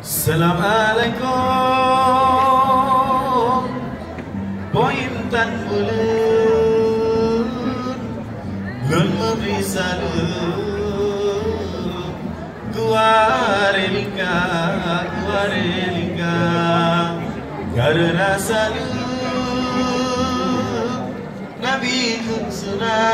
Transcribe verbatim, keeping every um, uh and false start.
Assalamualaikum Poin tan bulan Lun memberi salam Guare lingka Guare lingka Karena salam Nabi kun sunat